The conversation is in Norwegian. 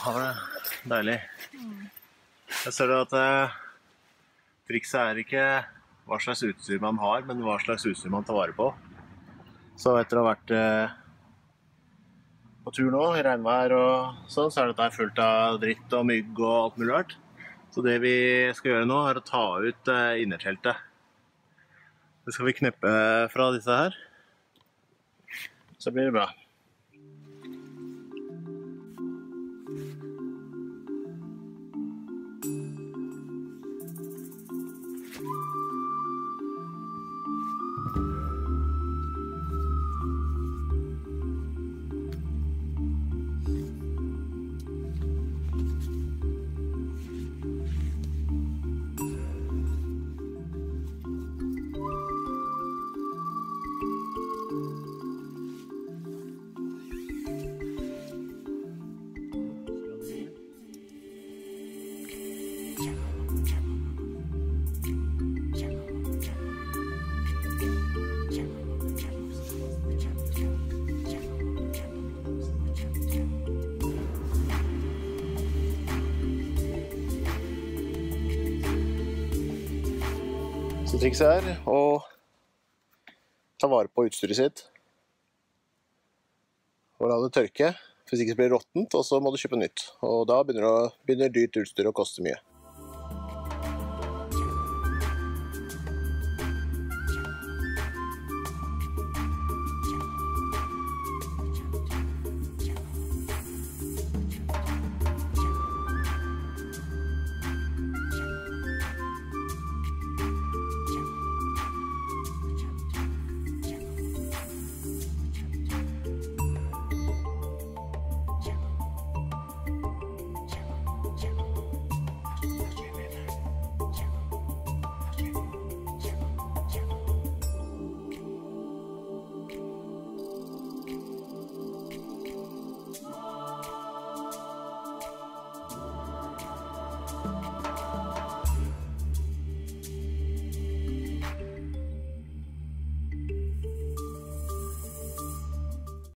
det var det. Deilig. Jeg ser at trikset er ikke hva slags utstyr man har, men hva slags utstyr man tar vare på. Så etter å ha vært på tur nå, i regnvær og sånn, så er dette fullt av dritt og mygg og alt mulig rart. Så det vi skal gjøre nå er å ta ut innerteltet. Det skal vi kneppe fra disse her. Så blir det bra. Så trikset er å ta vare på utstyret sitt og la det tørke, hvis ikke det blir råttent, og så må du kjøpe nytt. Og da begynner dyrt utstyr å koste mye.